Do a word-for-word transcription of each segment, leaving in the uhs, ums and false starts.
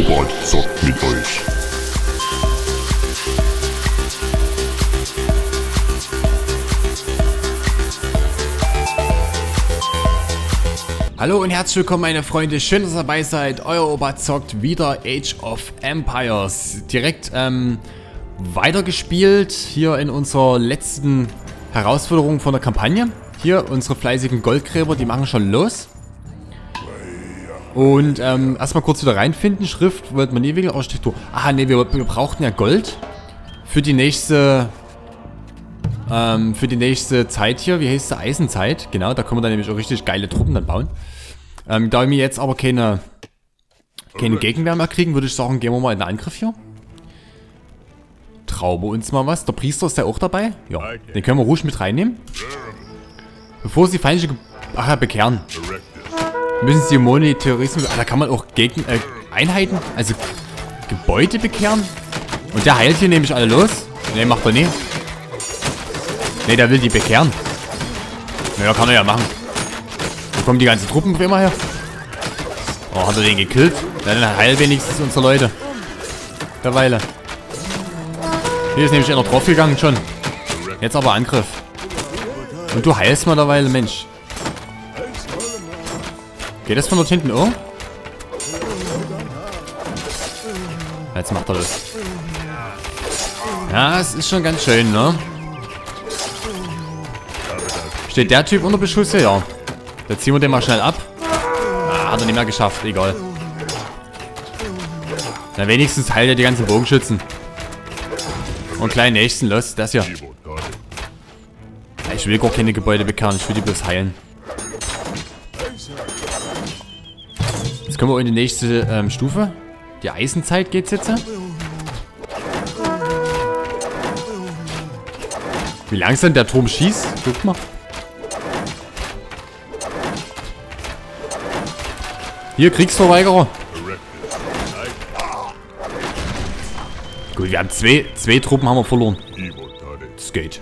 Robert zockt mit euch. Hallo und herzlich willkommen meine Freunde, schön dass ihr dabei seid. Euer Opa zockt wieder Age of Empires. Direkt ähm, weitergespielt hier in unserer letzten Herausforderung von der Kampagne. Hier unsere fleißigen Goldgräber, die machen schon los. Und ähm, erstmal kurz wieder reinfinden. Schrift wollten wir nie wegen Architektur. Ah ne, wir, wir brauchten ja Gold für die nächste ähm, für die nächste Zeit hier. Wie heißt sie? Eisenzeit. Genau, da können wir dann nämlich auch richtig geile Truppen dann bauen. Ähm, da wir jetzt aber keine keine Gegenwehr mehr kriegen, würde ich sagen, gehen wir mal in den Angriff hier. Trauen wir uns mal was. Der Priester ist ja auch dabei. Ja, den können wir ruhig mit reinnehmen. Bevor sie feindliche Ge Ach ja, bekehren. Müssen sie Monetarismus... Ah, da kann man auch Gegner, äh, Einheiten, also Gebäude bekehren. Und der heilt hier nämlich alle los. Ne, macht er nie. Ne, der will die bekehren. Naja, kann er ja machen. Wo kommen die ganzen Truppen immer her? Oh, hat er den gekillt? Ja, dann heilt wenigstens unsere Leute. Derweile. Hier ist nämlich einer drauf gegangen schon. Jetzt aber Angriff. Und du heilst mal derweile, Mensch. Geht das von dort hinten um? Jetzt macht er das. Ja, es ist schon ganz schön, ne? Steht der Typ unter Beschuss hier? Ja. Da ziehen wir den mal schnell ab. Ah, hat er nicht mehr geschafft, egal. Na, wenigstens heilt er die ganzen Bogenschützen. Und kleinen nächsten, los, das hier. Ich will gar keine Gebäude bekehren, ich will die bloß heilen. Jetzt kommen wir in die nächste ähm, Stufe. Die Eisenzeit geht's jetzt. Wie langsam der Turm schießt, guck mal. Hier, Kriegsverweigerer. Gut, wir haben zwei, zwei Truppen haben wir verloren. Das geht.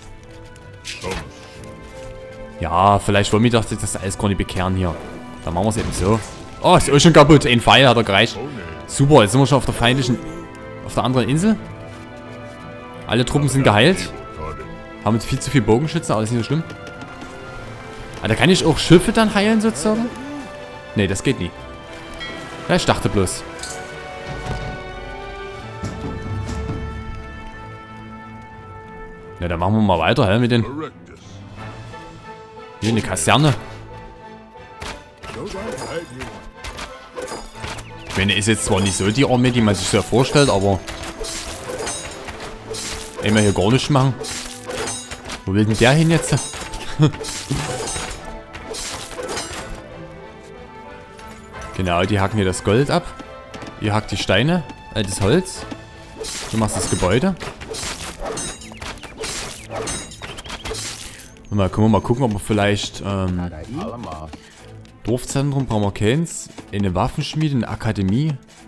Ja, vielleicht wollen wir doch das alles gar nicht bekehren hier. Dann machen wir es eben so. Oh, ist auch schon kaputt. Ein Pfeil hat er gereicht. Super, jetzt sind wir schon auf der feindlichen... Auf der anderen Insel. Alle Truppen sind geheilt. Haben jetzt viel zu viel Bogenschütze, aber das ist nicht so schlimm. Ah, da kann ich auch Schiffe dann heilen sozusagen? Ne, das geht nie. Ja, ich dachte bloß. Ja, dann machen wir mal weiter, hä, mit den... Hier eine Kaserne. Ich meine, ist jetzt zwar nicht so die Armee, die man sich so vorstellt, aber... Immer hier gar nichts machen. Wo will denn der hin jetzt? Genau, die hacken hier das Gold ab. Ihr hackt die Steine, äh, das Holz. Du machst das Gebäude. Und mal, können wir mal gucken, ob wir vielleicht... Ähm, Dorfzentrum brauchen wir keins. Eine Waffenschmiede, eine Akademie.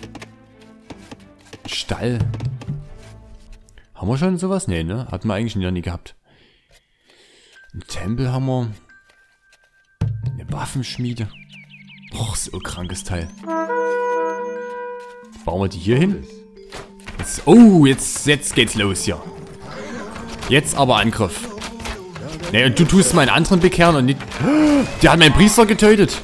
Stall. Haben wir schon sowas? Nee, ne? Hatten wir eigentlich noch nie gehabt. Ein Tempel haben wir. Eine Waffenschmiede. Och, so ein krankes Teil. Bauen wir die hier hin? Jetzt, oh, jetzt, jetzt geht's los hier. Jetzt aber Angriff. Ne, und du tust meinen anderen bekehren und nicht... Der hat meinen Priester getötet.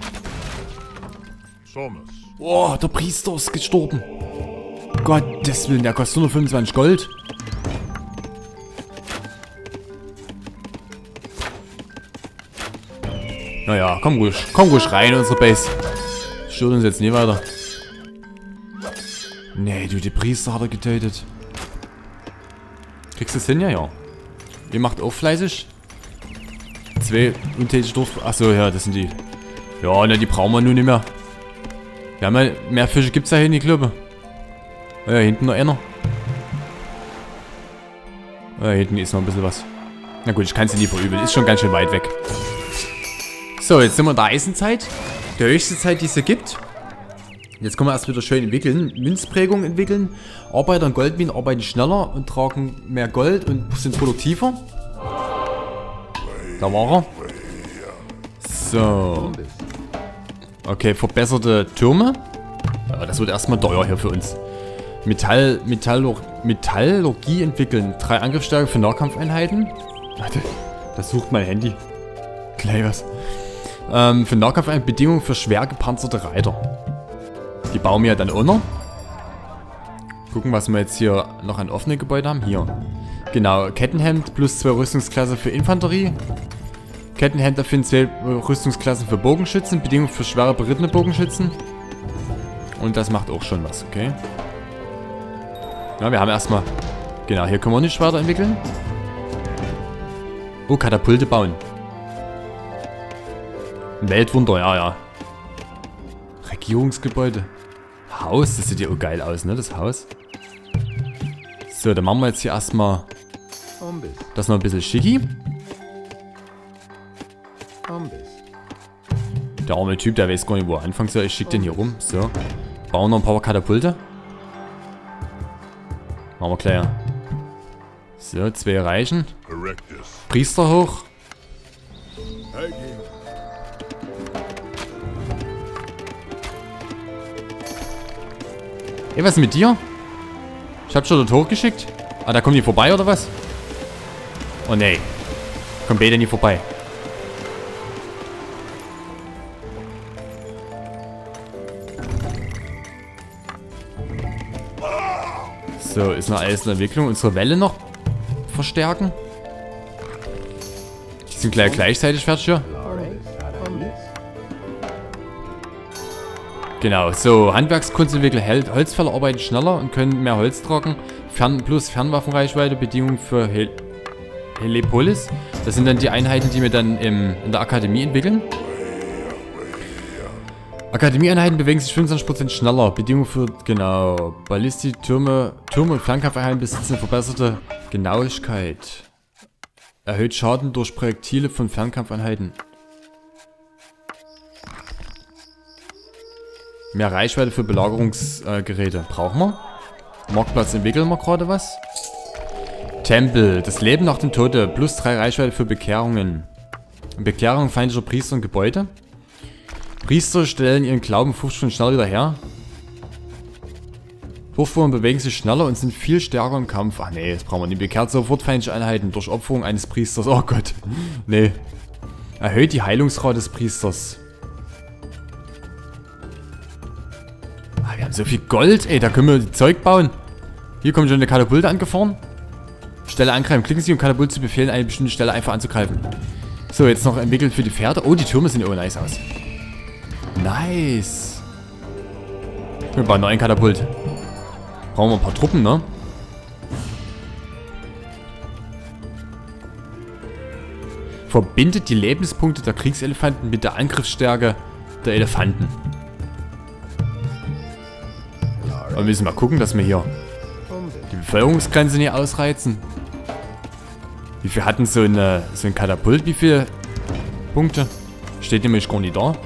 Oh, der Priester ist gestorben. Gottes Willen, der kostet hundertfünfundzwanzig Gold. Naja, komm ruhig. Komm ruhig rein in unsere Base. Stört uns jetzt nie weiter. Nee, du, die Priester hat er getötet. Kriegst du es hin? Ja, ja. Ihr macht auch fleißig. Zwei untätige Dorf... Achso, ja, das sind die. Ja, ne, die brauchen wir nun nicht mehr. Ja, mehr, mehr Fische gibt's ja hier nicht, glaube ich. Ja, hinten noch einer. Ja, hinten ist noch ein bisschen was. Na gut, ich kann sie nie verübeln. Ist schon ganz schön weit weg. So, jetzt sind wir in der Eisenzeit. Die höchste Zeit, die es hier gibt. Jetzt können wir erst wieder schön entwickeln. Münzprägung entwickeln. Arbeiter in Goldminen arbeiten schneller und tragen mehr Gold und sind produktiver. Da war er. So. Okay, verbesserte Türme. Ja, das wird erstmal teuer hier für uns. Metall, Metallur, Metallurgie entwickeln. Drei Angriffsstärke für Nahkampfeinheiten. Warte, das sucht mein Handy. Gleich was. Ähm, für Nahkampfeinheiten Bedingungen für schwer gepanzerte Reiter. Die bauen wir dann auch noch. Gucken, was wir jetzt hier noch an offene Gebäude haben. Hier. Genau, Kettenhemd plus zwei Rüstungsklasse für Infanterie. Kettenhemd erfinden zwei Rüstungsklassen für Bogenschützen. Bedingungen für schwere berittene Bogenschützen. Und das macht auch schon was, okay. Ja, wir haben erstmal... Genau, hier können wir nicht weiterentwickeln. Oh, Katapulte bauen. Weltwunder, ja, ja. Regierungsgebäude. Haus, das sieht ja auch geil aus, ne, das Haus. So, dann machen wir jetzt hier erstmal das noch ein bisschen schicki. Der arme Typ, der weiß gar nicht, wo er anfangen soll. Ich schicke den hier rum. So. Bauen noch ein paar Katapulte. Machen wir gleich, ja. So, zwei reichen. Priester hoch. Ey, was ist mit dir? Ich hab schon dort hochgeschickt. Ah, da kommen die vorbei, oder was? Oh, nee. Kommen beide nie vorbei. So, ist noch alles in Entwicklung. Unsere Welle noch verstärken. Die sind gleich gleichzeitig fertig hier. Genau, so, Handwerkskunst entwickelt Holzfäller arbeiten schneller und können mehr Holz tragen. Fern plus Fernwaffenreichweite, Bedingungen für Hel Helepolis. Das sind dann die Einheiten, die wir dann im, in der Akademie entwickeln. Akademieeinheiten bewegen sich fünfundzwanzig Prozent schneller. Bedingungen für, genau, Ballistik, Türme, Türme und Fernkampfeinheiten besitzen verbesserte Genauigkeit. Erhöht Schaden durch Projektile von Fernkampfeinheiten. Mehr Reichweite für Belagerungsgeräte. Äh, brauchen wir. Marktplatz entwickeln wir gerade was. Tempel. Das Leben nach dem Tode. Plus drei Reichweite für Bekehrungen. Bekehrung feindlicher Priester und Gebäude. Priester stellen ihren Glauben fünfzig Stunden schneller wieder her. Durchführen bewegen sich schneller und sind viel stärker im Kampf. Ach nee, das brauchen wir nicht. Bekehrt sofort feindliche Einheiten durch Opferung eines Priesters. Oh Gott. Nee. Erhöht die Heilungsrate des Priesters. Ah, wir haben so viel Gold. Ey, da können wir Zeug bauen. Hier kommt schon eine Katapulte angefahren. Stelle angreifen. Klicken Sie, um Katapult zu befehlen, eine bestimmte Stelle einfach anzugreifen. So, jetzt noch entwickelt für die Pferde. Oh, die Türme sehen oh nice aus. Nice. Wir bauen noch einen Katapult. Brauchen wir ein paar Truppen, ne? Verbindet die Lebenspunkte der Kriegselefanten mit der Angriffsstärke der Elefanten. Wir müssen mal gucken, dass wir hier die Bevölkerungsgrenze nicht ausreizen. Wie viel hatten so, eine, so ein Katapult? Wie viele Punkte? Steht nämlich gar nicht da.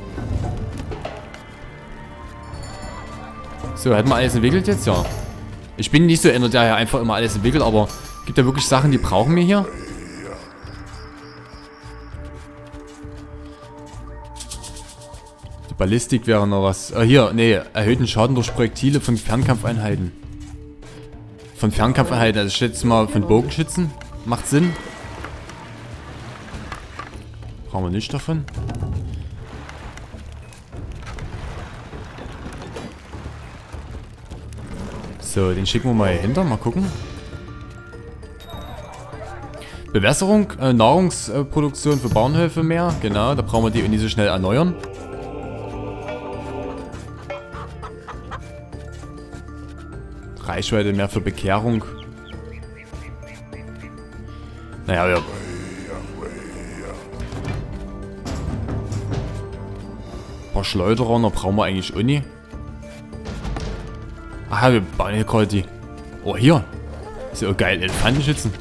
So, hätten wir alles entwickelt jetzt? Ja. Ich bin nicht so einer, der ja einfach immer alles entwickelt, aber gibt ja wirklich Sachen, die brauchen wir hier. Die Ballistik wäre noch was. Äh, hier, nee, erhöhten Schaden durch Projektile von Fernkampfeinheiten. Von Fernkampfeinheiten, also ich schätze mal von Bogenschützen. Macht Sinn. Brauchen wir nicht davon. So, den schicken wir mal hier hinter. Mal gucken. Bewässerung, äh, Nahrungsproduktion für Bauernhöfe mehr. Genau, da brauchen wir die nicht so schnell erneuern. Reichweite mehr für Bekehrung. Naja, wir... Ein paar Schleuderer, noch brauchen wir eigentlich auch nie. Aha, wir bauen hier gerade die... Oh, hier. Ist ja auch geil, Elefantenschützen.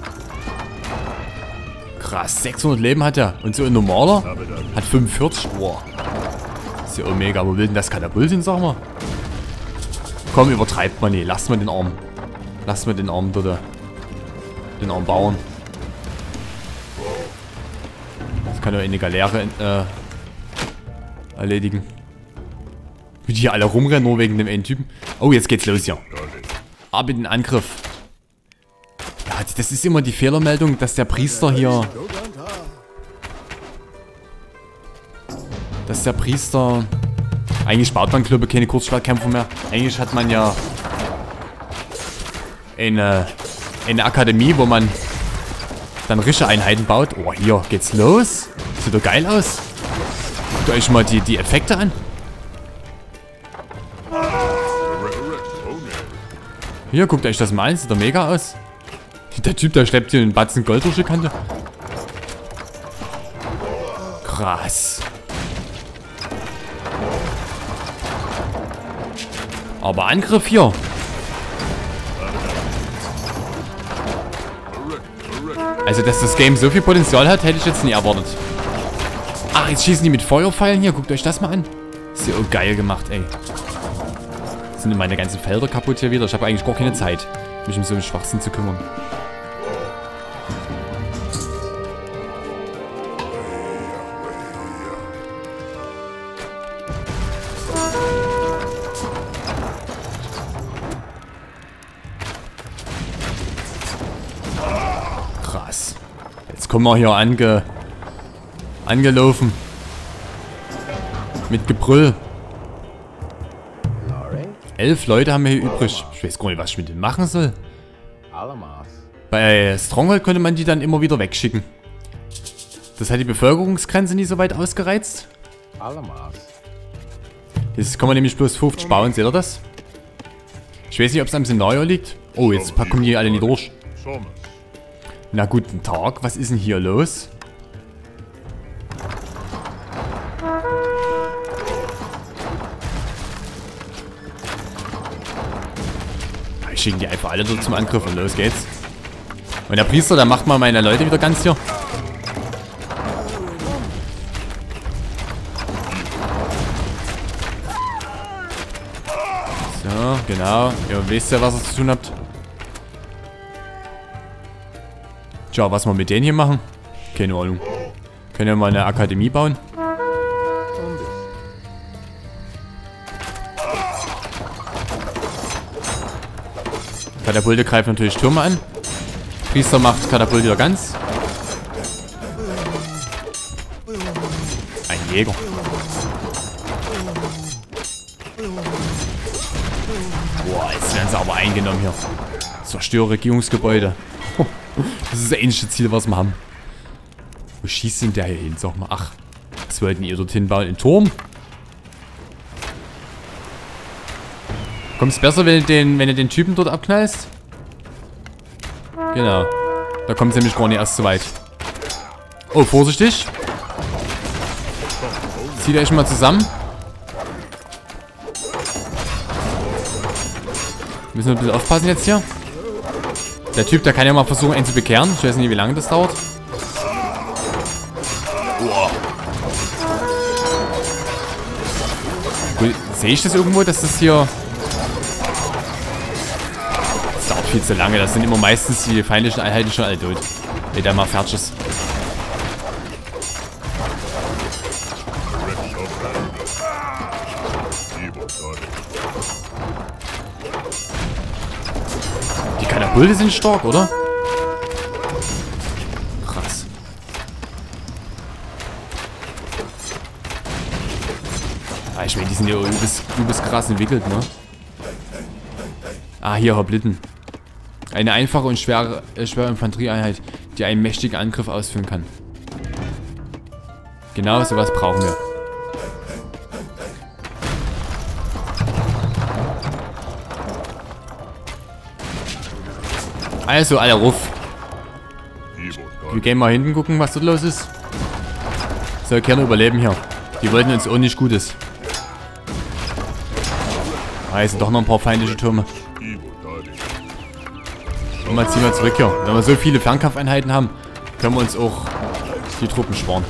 Krass, sechshundert Leben hat er. Und so ein normaler hat fünfundvierzig. Boah. Ist ja auch mega. Wo will denn das Katapult hin, sag mal? Komm, übertreibt man nicht. Lasst mal den Arm. Lasst mal den Arm dort. Den Arm bauen. Das kann ja eine Galeere äh, erledigen. Wie die hier alle rumrennen, nur wegen dem einen Typen. Oh, jetzt geht's los hier. Ab in den Angriff. Ja, das ist immer die Fehlermeldung, dass der Priester hier... Dass der Priester... Eigentlich spart man, glaube ich, keine Kurzschwertkämpfer mehr. Eigentlich hat man ja... Eine... Eine Akademie, wo man... Dann rische Einheiten baut. Oh, hier geht's los. Sieht doch geil aus. Guckt euch mal die, die Effekte an. Hier, guckt euch das mal an. Sieht doch mega aus. Der Typ, der schleppt hier einen Batzen Gold durch die Kante. Krass. Aber Angriff hier. Also, dass das Game so viel Potenzial hat, hätte ich jetzt nie erwartet. Ach, jetzt schießen die mit Feuerpfeilen hier. Guckt euch das mal an. Ist ja auch geil gemacht, ey. Sind meine ganzen Felder kaputt hier wieder. Ich habe eigentlich gar keine Zeit, mich um so einen Schwachsinn zu kümmern. Krass. Jetzt kommen wir hier ange... angelaufen. Mit Gebrüll. Elf Leute haben wir hier übrig. Ich weiß gar nicht, was ich mit denen machen soll. Bei Stronghold konnte man die dann immer wieder wegschicken. Das hat die Bevölkerungsgrenze nie so weit ausgereizt. Jetzt kann man nämlich bloß fünfzig bauen, seht ihr das? Ich weiß nicht, ob es am Szenario liegt. Oh, jetzt kommen die alle nicht durch. Na guten Tag, was ist denn hier los? Ich schicke die einfach alle dort zum Angriff und los geht's. Und der Priester, der macht mal meine Leute wieder ganz hier. So, genau. Ihr wisst ja, was ihr zu tun habt. Tja, was wir mit denen hier machen? Keine Ahnung. Können wir mal eine Akademie bauen? Katapulte greifen natürlich Türme an. Priester macht Katapult wieder ganz. Ein Jäger. Boah, jetzt werden sie aber eingenommen hier. Zerstöre Regierungsgebäude. Das ist das ähnliche Ziel, was wir haben. Wo schießt denn der hier hin? Sag mal, ach. Was wollten ihr dorthin bauen? Ein Turm? Kommt es besser, wenn du, den, wenn du den Typen dort abknallst? Genau. Da kommt es nämlich gar nicht erst so weit. Oh, vorsichtig. Zieht euch mal zusammen. Müssen wir ein bisschen aufpassen jetzt hier. Der Typ, der kann ja mal versuchen, einen zu bekehren. Ich weiß nicht, wie lange das dauert. Wow. Sehe ich das irgendwo, dass das hier... Das dauert viel zu lange. Das sind immer meistens die feindlichen Einheiten schon alle tot. Wenn der mal fertig ist. Die Katapulte sind stark, oder? Krass. Ah, ich meine, die sind ja übelst, übelst krass entwickelt, ne? Ah, hier Hopliten. Eine einfache und schwere, äh, schwere Infanterieeinheit, die einen mächtigen Angriff ausführen kann. Genau sowas brauchen wir. Also, alle ruf. Wir gehen mal hinten gucken, was dort los ist. Soll gerne überleben hier. Die wollten uns auch nicht Gutes. Ah, hier sind doch noch ein paar feindliche Türme. Und mal ziehen wir zurück hier. Wenn wir so viele Fernkampfeinheiten haben, können wir uns auch die Truppen sparen.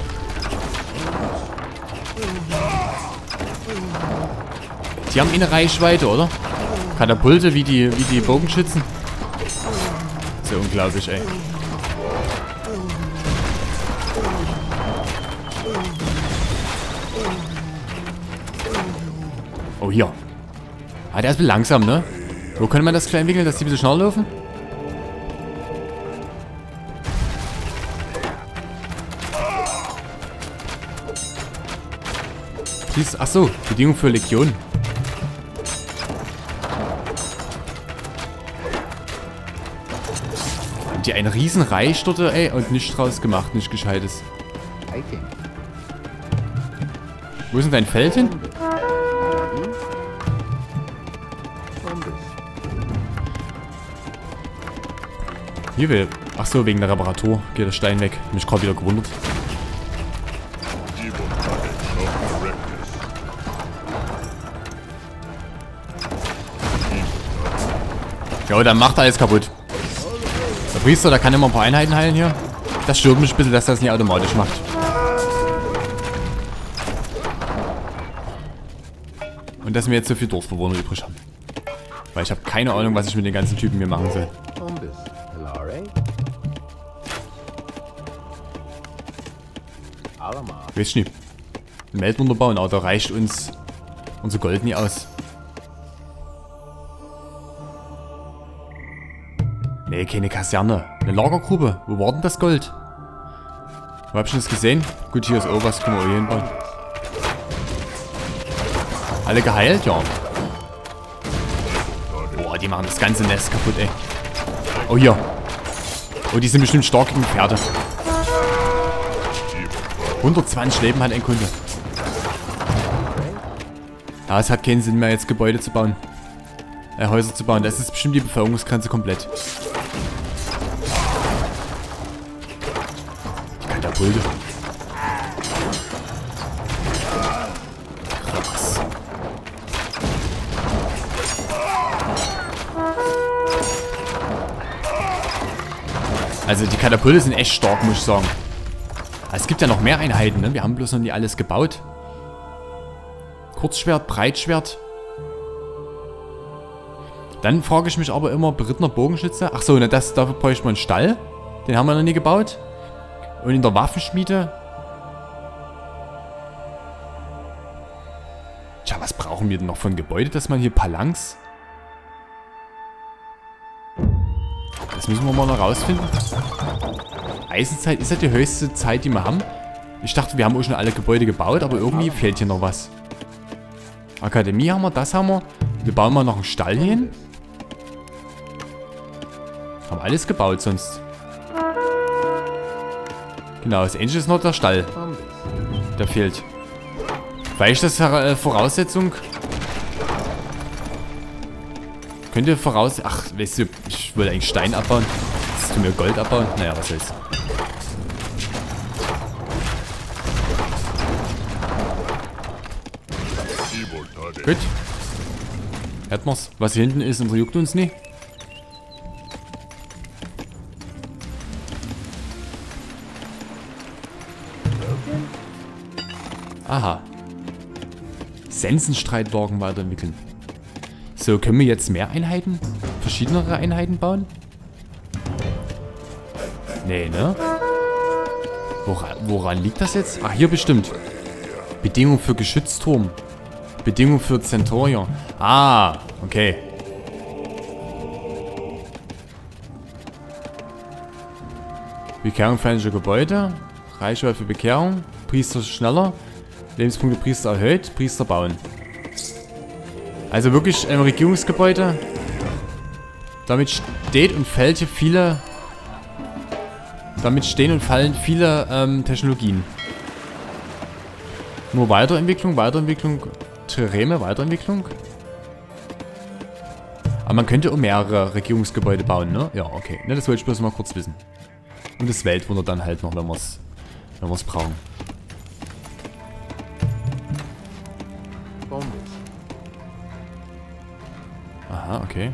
Die haben eine Reichweite, oder? Katapulte wie die, wie die Bogenschützen. So unglaublich, ey. Oh, hier. Ah, der ist ein bisschen langsam, ne? Wo könnte man das klein entwickeln, dass die ein bisschen schneller laufen? Dies, ach so, Bedingung für Legion. Haben die einen riesen Reich dort, ey, und nichts draus gemacht, nichts Gescheites. Wo ist denn dein Feld hin? Hier will. Ach so, wegen der Reparatur geht der Stein weg. Mich gerade wieder gewundert. Ja, dann macht alles kaputt. Der Priester, der kann immer ein paar Einheiten heilen hier. Das stört mich ein bisschen, dass das nicht automatisch macht. Und dass wir jetzt so viele Dorfbewohner übrig haben. Weil ich habe keine Ahnung, was ich mit den ganzen Typen hier machen soll. Weiß ich nicht. Ein Weltwunder bauen, aber da reicht uns unser Gold nie aus. Nee, keine Kaserne. Eine Lagergrube. Wo war denn das Gold? Wo hab ich das gesehen? Gut, hier ist auch was. Können wir auch hier hinbauen. Alle geheilt? Ja. Boah, die machen das ganze Nest kaputt, ey. Oh, hier. Oh, die sind bestimmt stark gegen Pferde. hundertzwanzig Leben hat ein Kunde. Ja, es hat keinen Sinn mehr, jetzt Gebäude zu bauen. Äh, Häuser zu bauen. Das ist bestimmt die Bevölkerungsgrenze komplett. Die Katapulte. Krass. Also die Katapulte sind echt stark, muss ich sagen. Es gibt ja noch mehr Einheiten, ne? Wir haben bloß noch nie alles gebaut. Kurzschwert, Breitschwert. Dann frage ich mich aber immer, berittener Bogenschütze. Achso, ne, das, dafür bräuchte man einen Stall. Den haben wir noch nie gebaut. Und in der Waffenschmiede. Tja, was brauchen wir denn noch von Gebäude, dass man hier Palanks? Das müssen wir mal noch rausfinden. Eisenzeit ist ja die höchste Zeit, die wir haben. Ich dachte, wir haben auch schon alle Gebäude gebaut, aber irgendwie fehlt hier noch was. Akademie haben wir, das haben wir. Wir bauen mal noch einen Stall hier hin. Haben alles gebaut sonst. Genau, das Einzige ist noch der Stall. Der fehlt. Vielleicht ist das äh, Voraussetzung. Könnte voraus... Ach, weißt du, ich wollte eigentlich Stein abbauen. Jetzt tun wir Gold abbauen. Naja, was soll's. Gut. Hätten wir's. Was hier hinten ist, interessiert uns nicht. Aha. Sensenstreitwagen weiterentwickeln. So, können wir jetzt mehr Einheiten? Verschiedenere Einheiten bauen? Nee, ne? Woran, woran liegt das jetzt? Ach, hier bestimmt. Bedingung für Geschützturm. Bedingung für Centurion. Ah, okay. Bekehrung feindlicher Gebäude. Reichweite für Bekehrung. Priester schneller. Lebenspunkte Priester erhöht. Priester bauen. Also wirklich ein Regierungsgebäude. Damit steht und fällt hier viele... Damit stehen und fallen viele ähm, Technologien. Nur Weiterentwicklung, Weiterentwicklung, Thereme, Weiterentwicklung. Aber man könnte auch mehrere Regierungsgebäude bauen, ne? Ja, okay. Ne, das wollte ich bloß mal kurz wissen. Und das Weltwunder dann halt noch, wenn wir es wenn wir's brauchen. Aha, okay.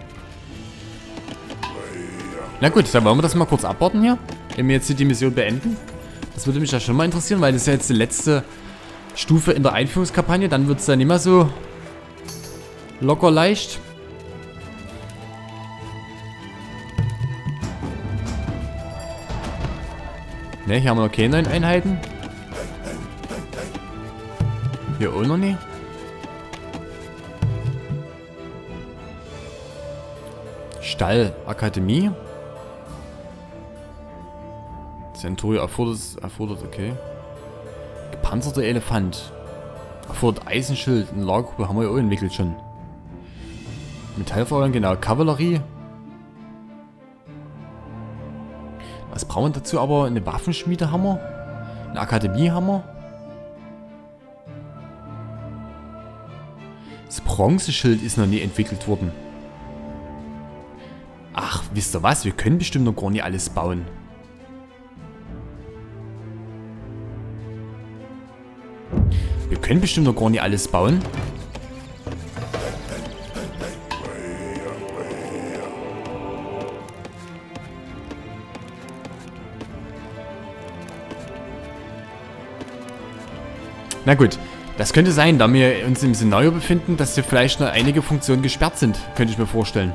Na gut, dann wollen wir das mal kurz abwarten hier. Wenn wir jetzt die Mission beenden. Das würde mich ja schon mal interessieren, weil das ist ja jetzt die letzte Stufe in der Einführungskampagne. Dann wird es dann nicht mehr so locker leicht. Ne, hier haben wir noch keine neuen Einheiten. Hier auch noch nicht. Stall, Akademie. Centurio erfordert, erfordert, okay. Gepanzerter Elefant. Erfordert Eisenschild. Ein Lagergruppe haben wir ja auch entwickelt schon. Metallfeuern, genau. Kavallerie. Was brauchen wir dazu aber? Eine Waffenschmiedehammer? Ein Akademiehammer? Das Bronzeschild ist noch nie entwickelt worden. Ach, wisst ihr was? Wir können bestimmt noch gar nicht alles bauen. Wir können bestimmt noch gar nicht alles bauen. Na gut, das könnte sein, da wir uns im Szenario befinden, dass hier vielleicht noch einige Funktionen gesperrt sind. Könnte ich mir vorstellen.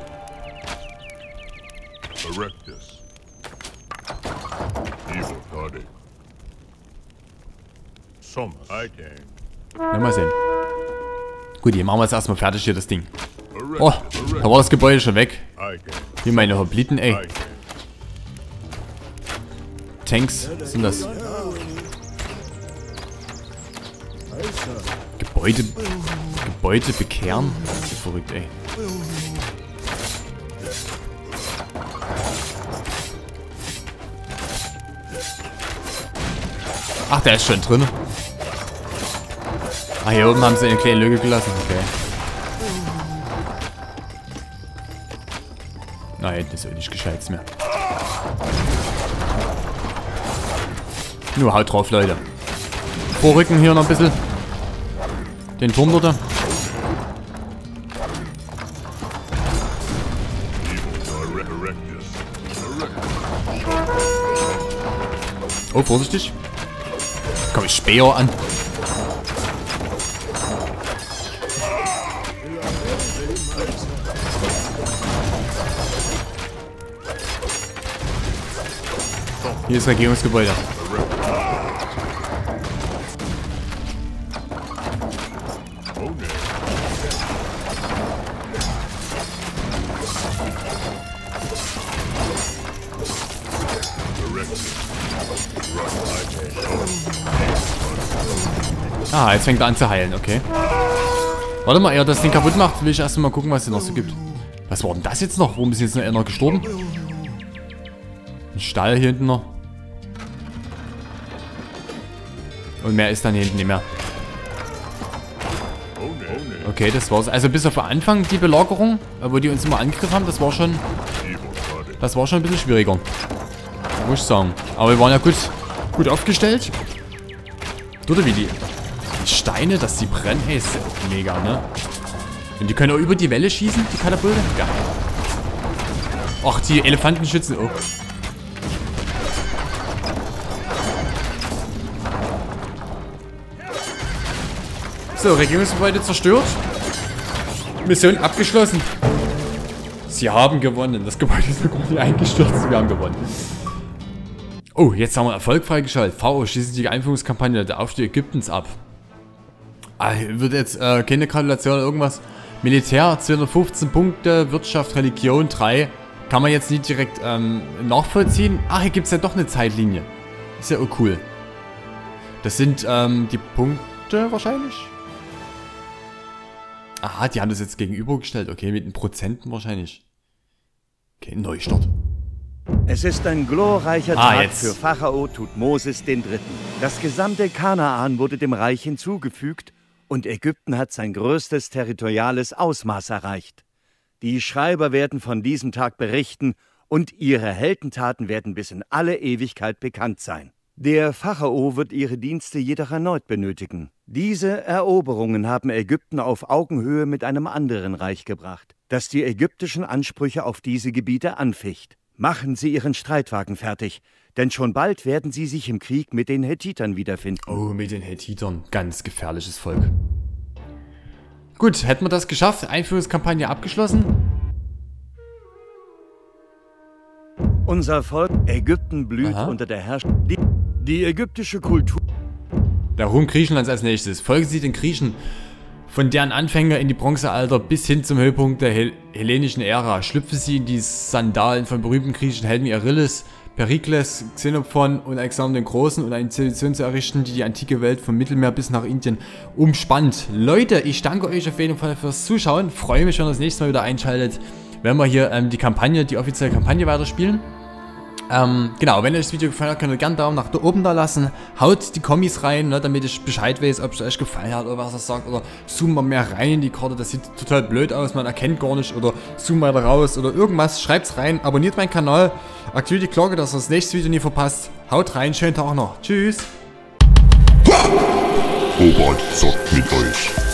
Na, mal sehen. Gut, hier machen wir es erstmal fertig hier, das Ding. Oh, da war das Gebäude schon weg. Hier meine Hopliten, ey. Tanks, was sind das? Gebäude... Gebäude bekehren? Das ist ja verrückt, ey. Ach, der ist schon drin. Ah, hier oben haben sie eine kleine Lücke gelassen. Okay. Nein, das ist auch nicht gescheit mehr. Nur haut drauf, Leute. Vorrücken hier noch ein bisschen. Den Turm dort. Oh, vorsichtig. Komm ich Speer an. Hier ist Regierungsgebäude. Ah, jetzt fängt er an zu heilen, okay. Warte mal, ehe er das Ding kaputt macht, will ich erst mal gucken, was es noch so gibt. Was war denn das jetzt noch? Warum ist jetzt noch einer gestorben? Ein Stall hier hinten noch. Und mehr ist dann hier hinten nicht mehr. Okay, das war's. Also bis auf Anfang die Belagerung, wo die uns immer angegriffen haben, das war schon... Das war schon ein bisschen schwieriger. Muss ich sagen. Aber wir waren ja gut, gut aufgestellt. Oder wie die Steine, dass die brennen, hey, ist mega, ne? Und die können auch über die Welle schießen, die Katapulte. Ja. Ach, die Elefanten schützen auch. So, Regierungsgebäude zerstört. Mission abgeschlossen. Sie haben gewonnen. Das Gebäude ist noch nicht eingestürzt. Wir haben gewonnen. Oh, jetzt haben wir Erfolg freigeschaltet. V O schließt die Einführungskampagne der Aufstieg Ägyptens ab. Ah, wird jetzt äh, keine Gratulation oder irgendwas. Militär zweihundertfünfzehn Punkte, Wirtschaft, Religion drei. Kann man jetzt nicht direkt ähm, nachvollziehen. Ach, hier gibt es ja doch eine Zeitlinie. Ist ja auch cool. Das sind ähm, die Punkte wahrscheinlich. Aha, die haben das jetzt gegenübergestellt. Okay, mit den Prozenten wahrscheinlich. Okay, Neustart. Es ist ein glorreicher ah, Tag jetzt. für Pharao Thutmosis der Dritte. Das gesamte Kanaan wurde dem Reich hinzugefügt und Ägypten hat sein größtes territoriales Ausmaß erreicht. Die Schreiber werden von diesem Tag berichten und ihre Heldentaten werden bis in alle Ewigkeit bekannt sein. Der Pharao wird ihre Dienste jedoch erneut benötigen. Diese Eroberungen haben Ägypten auf Augenhöhe mit einem anderen Reich gebracht, das die ägyptischen Ansprüche auf diese Gebiete anficht. Machen Sie Ihren Streitwagen fertig, denn schon bald werden Sie sich im Krieg mit den Hethitern wiederfinden. Oh, mit den Hethitern. Ganz gefährliches Volk. Gut, hätten wir das geschafft. Einführungskampagne abgeschlossen. Unser Volk Ägypten blüht Aha. unter der Herrschaft. Die, die ägyptische Kultur... Der Ruhm Griechenlands als nächstes. Folgen Sie den Griechen Von deren Anfänger in die Bronzealter bis hin zum Höhepunkt der Hel hellenischen Ära schlüpfen sie in die Sandalen von berühmten griechischen Helden wie Achilles, Perikles, Xenophon und Alexander den Großen und eine Zivilisation zu errichten, die die antike Welt vom Mittelmeer bis nach Indien umspannt. Leute, ich danke euch auf jeden Fall fürs Zuschauen. Freue mich, wenn ihr das nächste Mal wieder einschaltet, wenn wir hier ähm, die Kampagne, die offizielle Kampagne weiterspielen. Ähm, genau, wenn euch das Video gefallen hat, könnt ihr gerne einen Daumen nach oben da lassen. Haut die Kommis rein, ne, damit ich Bescheid weiß, ob es euch gefallen hat oder was er sagt. Oder zoom mal mehr rein in die Karte, das sieht total blöd aus, man erkennt gar nicht. Oder zoom weiter raus oder irgendwas, schreibt's rein. Abonniert meinen Kanal, aktiviert die Glocke, dass ihr das nächste Video nie verpasst. Haut rein, schönen Tag noch. Tschüss. Robert zockt mit euch.